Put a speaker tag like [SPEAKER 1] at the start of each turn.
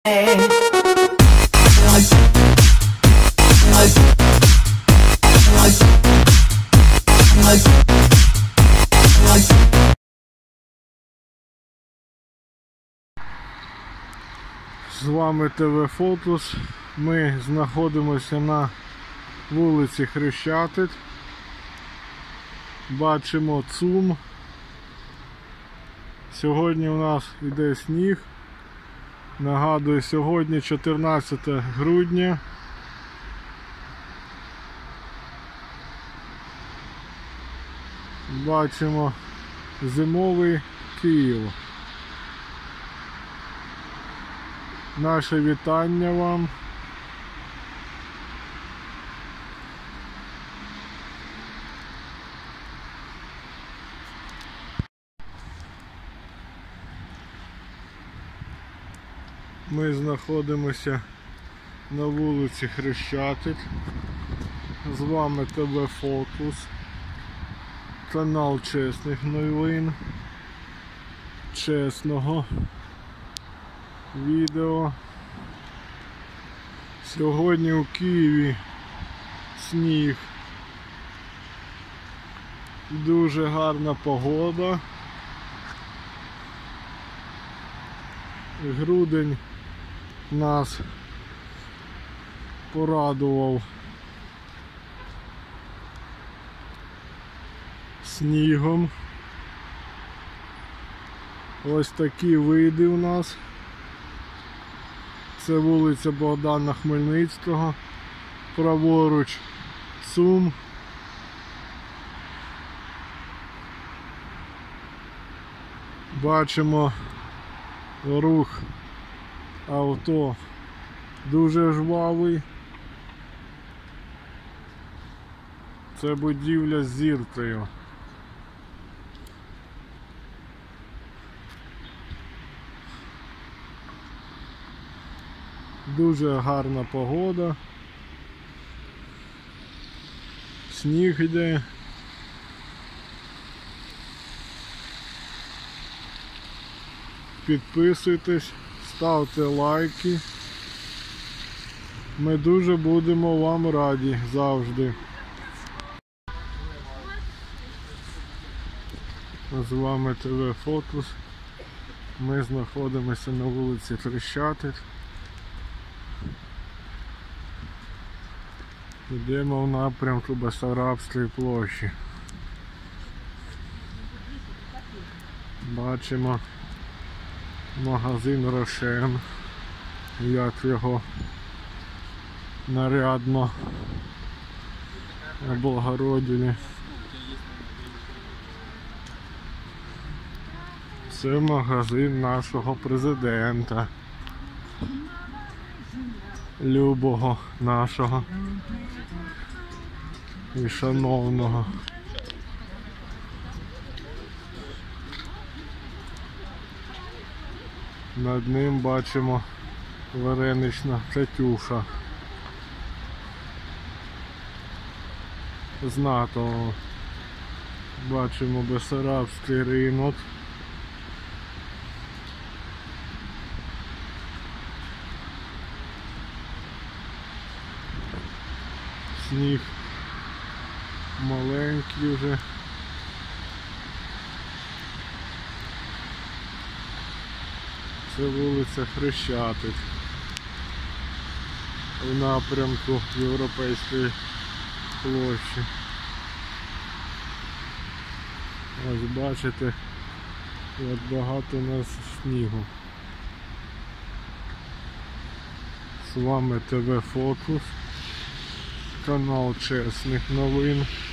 [SPEAKER 1] З вами ТВ Фокус. Ми знаходимося на вулиці Хрещатик. Бачимо ЦУМ. Сьогодні у нас йде сніг. Нагадую, сьогодні 14 грудня. Бачимо зимовий Київ. Наше вітання вам. Ми знаходимося на вулиці Хрещатик. З вами ТВ Фокус. Канал чесних новин. Чесного відео. Сьогодні у Києві сніг. Дуже гарна погода. Грудень нас порадував снігом. Ось такі види у нас. Це вулиця Богдана Хмельницького, праворуч ЦУМ. Бачимо рух авто дуже жвавий. Це будівля з зіркою. Дуже гарна погода. Сніг йде. Підписуйтесь, ставте лайки. Ми дуже будемо вам раді завжди. З вами ТВ Фокус. Ми знаходимося на вулиці Хрещатик. Йдемо в напрямку Басарабської площі. Бачимо магазин Рошен, як його нарядно облагородили. Це магазин нашого президента. Любого нашого і шановного. Над ним бачимо варенична Катюша. З НАТО бачимо Басарабський ринок. Сніг маленький вже. Це вулиця Хрещатик в напрямку Європейської площі. Ось бачите, як багато у нас снігу. З вами ТВ Фокус, канал чесних новин.